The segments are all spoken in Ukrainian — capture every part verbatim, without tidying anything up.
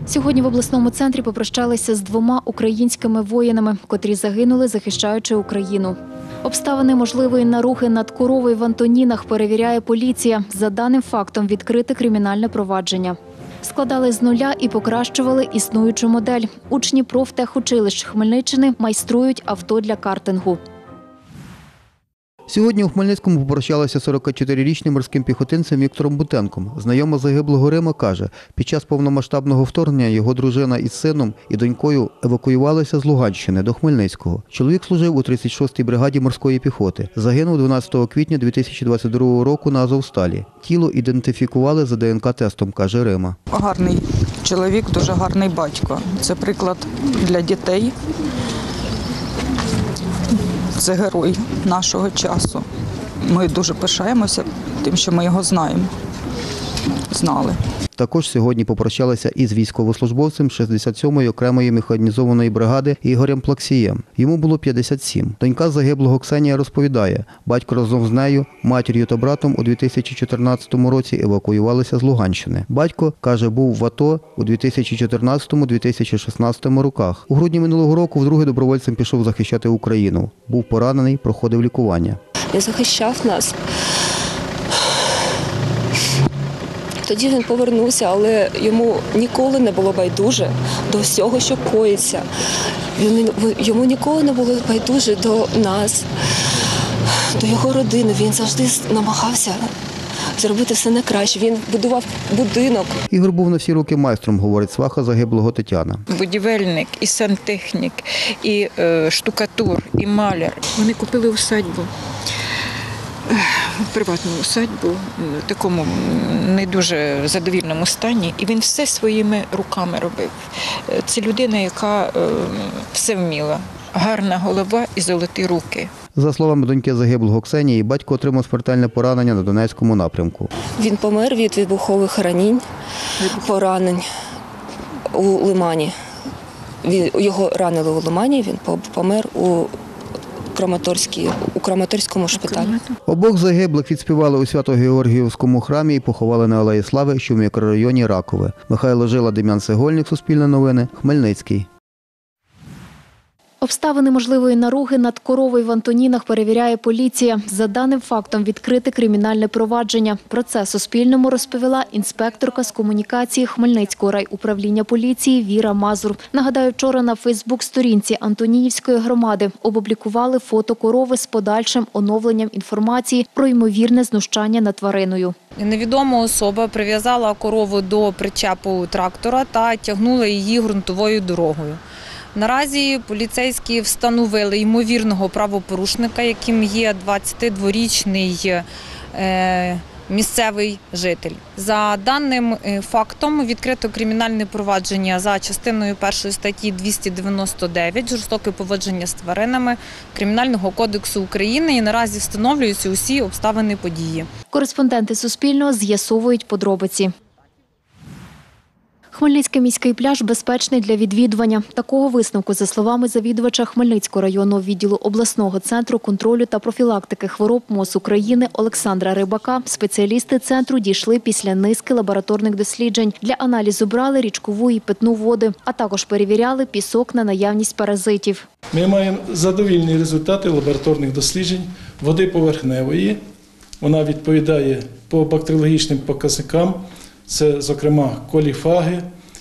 Сьогодні в обласному центрі попрощалися з двома українськими воїнами, котрі загинули, захищаючи Україну. Обставини можливої нарухи над коровою в Антонінах перевіряє поліція. За даним фактом відкрите кримінальне провадження. Складали з нуля і покращували існуючу модель. Учні профтехучилищ Хмельниччини майструють авто для картингу. Сьогодні у Хмельницькому попрощалися сорокачотирирічним морським піхотинцем Віктором Бутенком. Знайома загиблого Рима каже, під час повномасштабного вторгнення його дружина із сином і донькою евакуювалися з Луганщини до Хмельницького. Чоловік служив у тридцять шостій бригаді морської піхоти. Загинув дванадцятого квітня дві тисячі двадцять другого року на Азовсталі. Тіло ідентифікували за ДНК-тестом, каже Рима. Гарний чоловік, дуже гарний батько. Це приклад для дітей. Це герой нашого часу. Ми дуже пишаємося тим, що ми його знаємо, знали. Також сьогодні попрощалися із військовослужбовцем шістдесят сьомої окремої механізованої бригади Ігорем Плаксієм. Йому було п'ятдесят сім. Донька загиблого Ксенія розповідає, батько разом з нею, матір'ю та братом у дві тисячі чотирнадцятому році евакуювалися з Луганщини. Батько, каже, був в АТО у дві тисячі чотирнадцятому - дві тисячі шістнадцятому роках. У грудні минулого року вдруге добровольцем пішов захищати Україну. Був поранений, проходив лікування. Він захищав нас. Тоді він повернувся, але йому ніколи не було байдуже до всього, що коїться. Він, йому ніколи не було байдуже до нас, до його родини. Він завжди намагався зробити все найкраще. Він будував будинок. Ігор був на всі роки майстром, говорить сваха загиблого Тетяна. Будівельник, і сантехнік, і е, штукатур, і маляр. Вони купили усадьбу. Приватну усадьбу, в такому не дуже задовільному стані, і він все своїми руками робив. Це людина, яка все вміла. Гарна голова і золоті руки. За словами доньки загиблого Ксенії, батько отримав смертельне поранення на Донецькому напрямку. Він помер від вибухових ранень, поранень у Лимані. Він, його ранили у Лимані, він помер у Краматорській, у Краматорському шпиталі. Обох загиблих відспівали у Свято-Георгіївському храмі і поховали на Алеї Слави, що в мікрорайоні Ракове. Михайло Жила, Дем'ян Сегольник, Суспільне новини, Хмельницький. Обставини можливої наруги над коровою в Антонінах перевіряє поліція. За даним фактом відкрите кримінальне провадження. Про це Суспільному розповіла інспекторка з комунікації Хмельницького райуправління поліції Віра Мазур. Нагадаю, вчора на фейсбук-сторінці Антонінівської громади опублікували фото корови з подальшим оновленням інформації про ймовірне знущання над твариною. Невідома особа прив'язала корову до причепу трактора та тягнула її ґрунтовою дорогою. Наразі поліцейські встановили ймовірного правопорушника, яким є двадцятидворічний місцевий житель. За даним фактом відкрито кримінальне провадження за частиною першої статті двісті дев'яносто дев'ять «Жорстоке поводження з тваринами» Кримінального кодексу України і наразі встановлюються усі обставини події. Кореспонденти Суспільного з'ясовують подробиці. Хмельницький міський пляж безпечний для відвідування. Такого висновку, за словами завідувача Хмельницького районного відділу обласного центру контролю та профілактики хвороб МОЗ України Олександра Рибака, спеціалісти центру дійшли після низки лабораторних досліджень. Для аналізу брали річкову і питну води, а також перевіряли пісок на наявність паразитів. Ми маємо задовільні результати лабораторних досліджень води поверхневої. Вона відповідає по бактеріологічним показникам. Це, зокрема, коліфаги,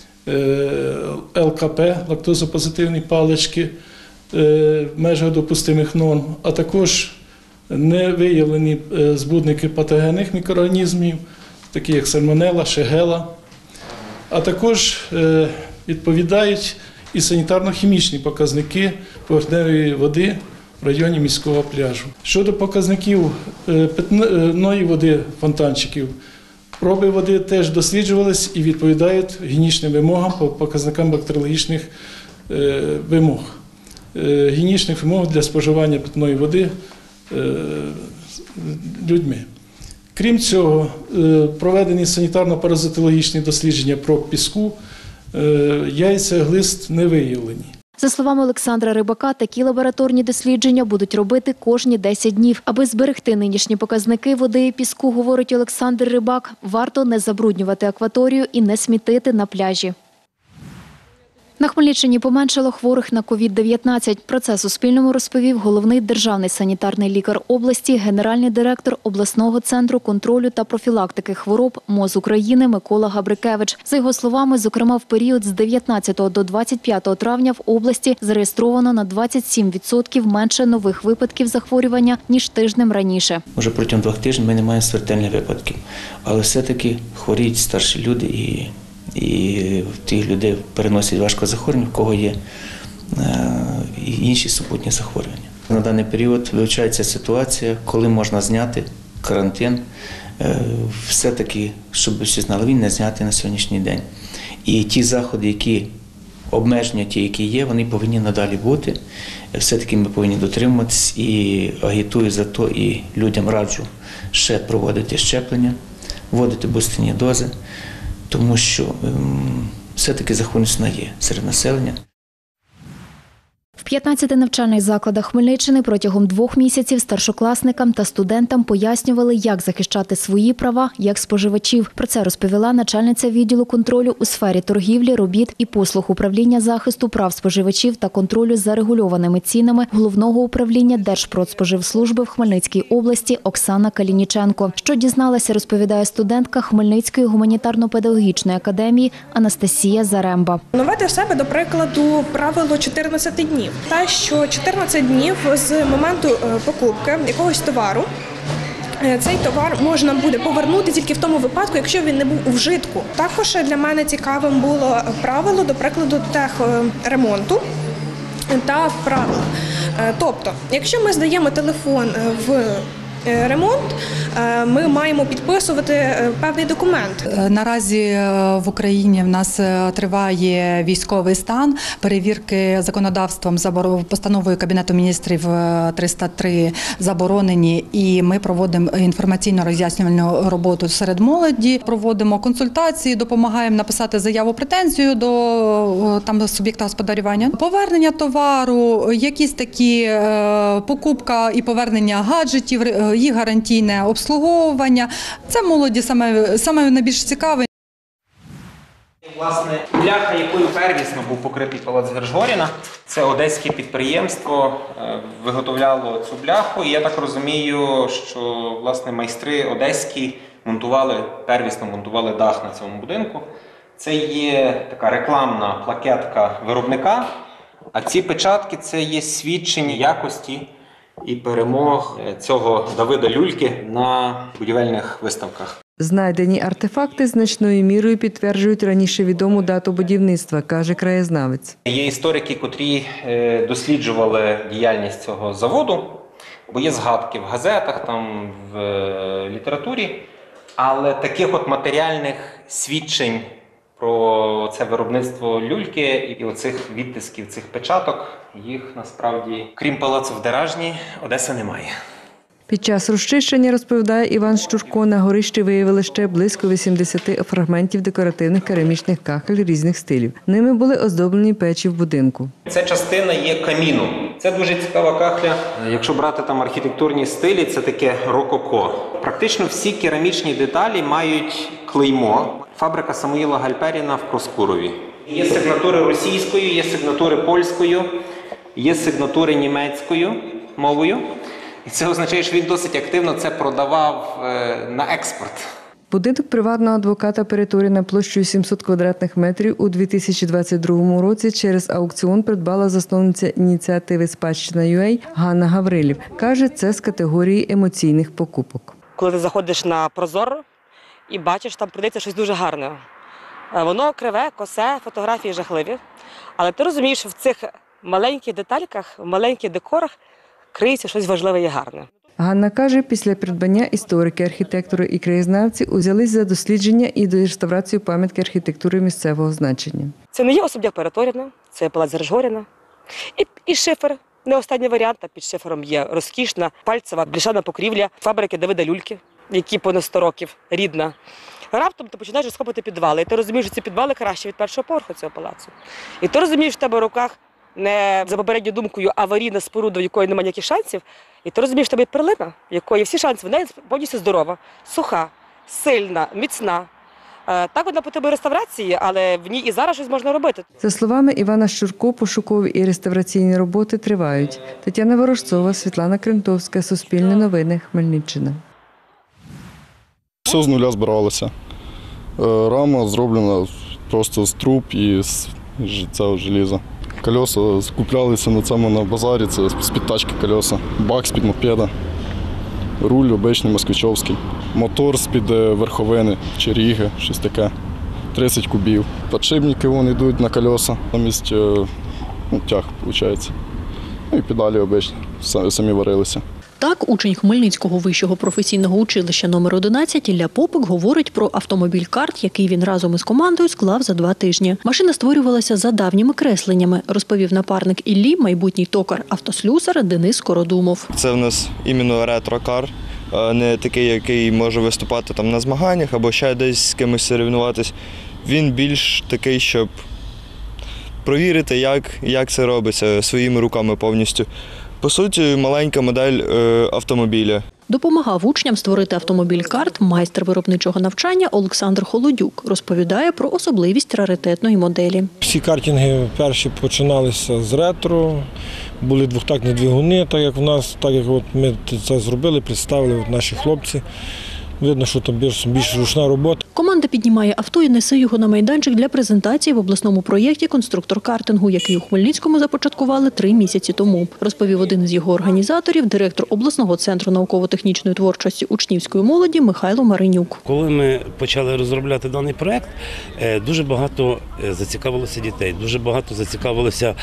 ел ка пе, лактозопозитивні палички в межах допустимих норм, а також не виявлені збудники патогенних мікроорганізмів, такі як сальмонелла, шегела, а також відповідають і санітарно-хімічні показники поверхневої води в районі міського пляжу. Щодо показників питної води фонтанчиків, проби води теж досліджувалися і відповідають гігієнічним вимогам по показникам бактеріологічних вимог. Гігієнічних вимог для споживання питної води людьми. Крім цього, проведені санітарно-паразитологічні дослідження проб піску, яйця, глист не виявлені. За словами Олександра Рибака, такі лабораторні дослідження будуть робити кожні десять днів. Аби зберегти нинішні показники води і піску, говорить Олександр Рибак, варто не забруднювати акваторію і не смітити на пляжі. На Хмельниччині поменшало хворих на ковід дев'ятнадцять. Про це Суспільному розповів головний державний санітарний лікар області, генеральний директор обласного центру контролю та профілактики хвороб МОЗ України Микола Габрикевич. За його словами, зокрема, в період з дев'ятнадцятого до двадцять п'ятого травня в області зареєстровано на двадцять сім відсотків менше нових випадків захворювання, ніж тижнем раніше. Уже протягом двох тижнів ми не маємо смертельних випадків, але все-таки хворіють старші люди і І тих людей переносять важко захворювання, в кого є і інші супутні захворювання. На даний період вивчається ситуація, коли можна зняти карантин. Все-таки, щоб всі знали, він не знятий на сьогоднішній день. І ті заходи, які обмеження, ті, які є, вони повинні надалі бути. Все-таки ми повинні дотримуватись і агітую за то, і людям раджу ще проводити щеплення, вводити бустерні дози. Тому що ем, все-таки захворюваність є серед населення. В п'ятнадцяти навчальних закладах Хмельниччини протягом двох місяців старшокласникам та студентам пояснювали, як захищати свої права як споживачів. Про це розповіла начальниця відділу контролю у сфері торгівлі, робіт і послуг управління захисту прав споживачів та контролю за регульованими цінами Головного управління Держпродспоживслужби в Хмельницькій області Оксана Калініченко. Що дізналася, розповідає студентка Хмельницької гуманітарно-педагогічної академії Анастасія Заремба. Нове для себе, до прикладу, правило чотирнадцяти днів. Те, що чотирнадцять днів з моменту покупки якогось товару, цей товар можна буде повернути тільки в тому випадку, якщо він не був у вжитку. Також для мене цікавим було правило, до прикладу, техремонту та правила. Тобто, якщо ми здаємо телефон в ремонт, ми маємо підписувати певний документ. Наразі в Україні в нас триває військовий стан, перевірки законодавством постановою Кабінету міністрів триста три заборонені, і ми проводимо інформаційно-роз'яснювальну роботу серед молоді, проводимо консультації, допомагаємо написати заяву претензію до там суб'єкта господарювання. Повернення товару, якісь такі покупка і повернення гаджетів, їх гарантійне обслуговування. Це молоді саме, саме найбільш цікаве. Власне, бляха, якою первісно був покритий палац Гержгоріна, це одеське підприємство виготовляло цю бляху. І я так розумію, що власне майстри одеські монтували, первісно монтували дах на цьому будинку. Це є така рекламна плакетка виробника, а ці печатки – це є свідчення якості і перемог цього Давида Люльки на будівельних виставках. Знайдені артефакти значною мірою підтверджують раніше відому дату будівництва, каже краєзнавець. Є історики, котрі досліджували діяльність цього заводу, бо є згадки в газетах, там, в літературі, але таких от матеріальних свідчень про це виробництво люльки і оцих відтисків, цих печаток, їх насправді, крім палацу в Деражні, Одеса не має. Під час розчищення, розповідає Іван Щурко, на горищі виявили ще близько вісімдесят фрагментів декоративних керамічних кахель різних стилів. Ними були оздоблені печі в будинку. Це частина є каміну. Це дуже цікава кахля. Якщо брати там архітектурні стилі, це таке рококо. Практично всі керамічні деталі мають клеймо. Фабрика Самуїла Гальперіна в Проскурові. Є сигнатури російською, є сигнатури польською, є сигнатури німецькою мовою. І це означає, що він досить активно це продавав на експорт. Будинок приватного адвоката Перетуріна площею сімсот квадратних метрів у дві тисячі двадцять другому році через аукціон придбала засновниця ініціативи «Спадщина.ua» Ганна Гаврилів. Каже, це з категорії емоційних покупок. Коли ти заходиш на Прозоро і бачиш, там продається щось дуже гарне. Воно криве, косе, фотографії жахливі. Але ти розумієш, що в цих маленьких детальках, в маленьких декорах криється щось важливе і гарне. Ганна каже, після придбання історики, архітектори і краєзнавці узялись за дослідження і реставрацію пам'ятки архітектури місцевого значення. Це не є особняк Перетуріна, це палац Гержгоріна. І, і шифер, не останній варіант, а під шифером є розкішна пальцева бляшана покрівля фабрики Давида Люльки, які понад сто років, рідна. Раптом ти починаєш розкопати підвали, і ти розумієш, що ці підвали краще від першого поверху цього палацу. І ти розумієш, що в тебе в руках не за попередньою думкою аварійна споруда, в якої немає ніяких шансів, і ти розумієш, що в тебе є перлина, в якої всі шанси, вона повністю здорова, суха, сильна, міцна, Так, вона потребує реставрації, але в ній і зараз щось можна робити. За словами Івана Щурко, пошукові і реставраційні роботи тривають. Тетяна Ворожцова, Світлана Кремтовська, Суспільне новини, Хмельниччина. Все з нуля збиралося. Рама зроблена просто з труб і з цього желіза. Колеса куплялися на цьому на базарі, це з-під тачки колеса. Бак з-під мопеда, руль обичний москвичовський, мотор з-під верховини чи ріги, щось таке, тридцять кубів. Подшипники вони йдуть на колеса, замість ну, тяг, виходить. Ну і педалі обичні, самі варилися. Так, учень Хмельницького вищого професійного училища номер одинадцять Ілля Попик говорить про автомобіль «Карт», який він разом із командою склав за два тижні. Машина створювалася за давніми кресленнями, розповів напарник Іллі, майбутній токар-автослюсар Денис Скородумов. Це в нас іменно ретро-кар, не такий, який може виступати там на змаганнях або ще десь з кимось соревнуватись. Він більш такий, щоб провірити, як, як це робиться своїми руками повністю. По суті, маленька модель автомобіля. Допомагав учням створити автомобіль «Карт» майстер виробничого навчання Олександр Холодюк. Розповідає про особливість раритетної моделі. Всі картинги перші починалися з ретро, були двохтактні двигуни, так як в нас, так як от ми це зробили, представили от наші хлопці. Видно, що там більш, більш ручна робота. Команда піднімає авто і несе його на майданчик для презентації в обласному проєкті «Конструктор картингу», який у Хмельницькому започаткували три місяці тому, розповів один із його організаторів, директор обласного центру науково-технічної творчості учнівської молоді Михайло Маринюк. Коли ми почали розробляти даний проєкт, дуже багато зацікавилося дітей, дуже багато зацікавилося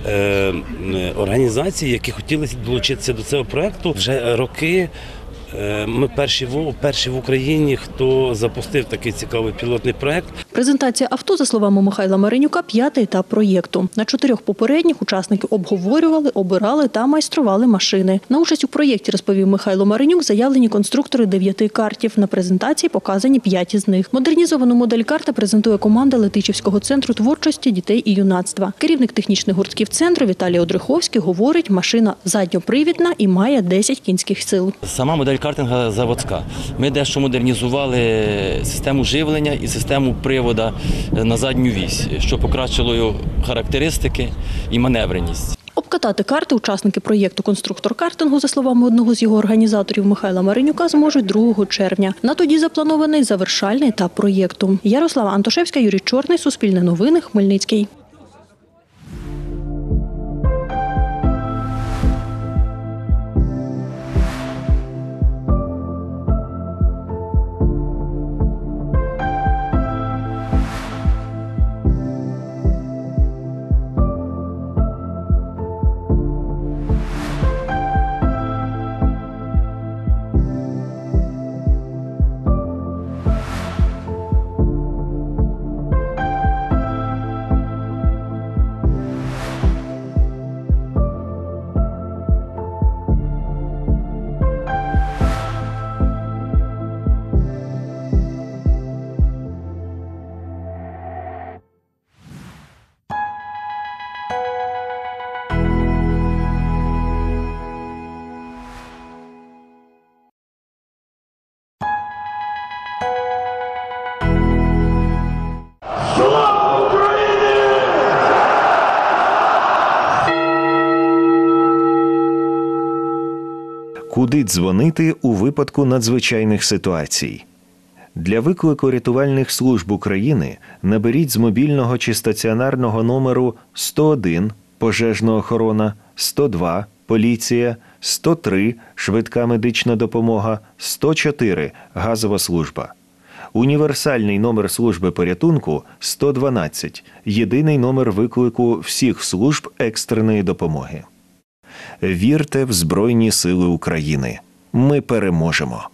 організацій, які хотіли долучитися до цього проєкту. Вже роки ми перші в, перші в Україні, хто запустив такий цікавий пілотний проєкт. Презентація авто, за словами Михайла Маринюка, п'ятий етап проєкту. На чотирьох попередніх учасники обговорювали, обирали та майстрували машини. На участь у проєкті, розповів Михайло Маринюк, заявлені конструктори дев'яти картів. На презентації показані п'ять із них. Модернізовану модель «Карта» презентує команда Летичівського центру творчості дітей і юнацтва. Керівник технічних гуртків центру Віталій Одриховський говорить, машина задньопривідна і має десять кінських сил. Сама модель картинга заводська. Ми дещо модернізували систему живлення і систему привода на задню вісь, що покращило його характеристики і маневреність. Обкатати карти учасники проєкту «Конструктор картингу», за словами одного з його організаторів Михайла Маринюка, зможуть другого червня. На тоді запланований завершальний етап проєкту. Ярослава Антошевська, Юрій Чорний, Суспільне новини, Хмельницький. Куди дзвонити у випадку надзвичайних ситуацій? Для виклику рятувальних служб України наберіть з мобільного чи стаціонарного номеру сто один пожежна охорона, сто два поліція, сто три швидка медична допомога, сто чотири газова служба. Універсальний номер служби порятунку – сто дванадцять, єдиний номер виклику всіх служб екстреної допомоги. Вірте в Збройні Сили України. Ми переможемо.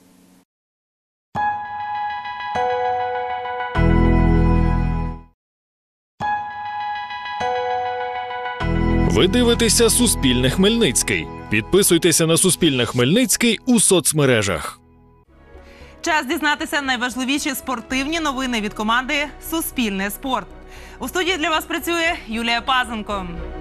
Ви дивитеся «Суспільне Хмельницький». Підписуйтеся на «Суспільне Хмельницький» у соцмережах. Час дізнатися найважливіші спортивні новини від команди «Суспільне спорт». У студії для вас працює Юлія Пазенко.